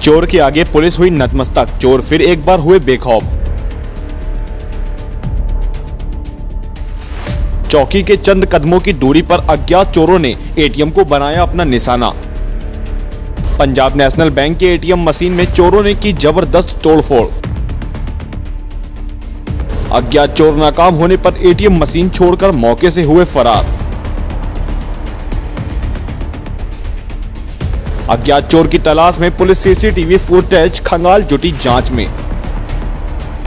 चोर के आगे पुलिस हुई नतमस्तक, चोर फिर एक बार हुए बेखौफ। चौकी के चंद कदमों की दूरी पर अज्ञात चोरों ने एटीएम को बनाया अपना निशाना। पंजाब नेशनल बैंक के एटीएम मशीन में चोरों ने की जबरदस्त तोड़फोड़। अज्ञात चोर नाकाम होने पर एटीएम मशीन छोड़कर मौके से हुए फरार। अज्ञात चोर की तलाश में पुलिस सीसीटीवी फुटेज खंगाल जुटी जांच में।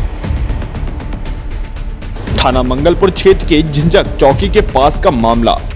थाना मंगलपुर क्षेत्र के झिंझक चौकी के पास का मामला।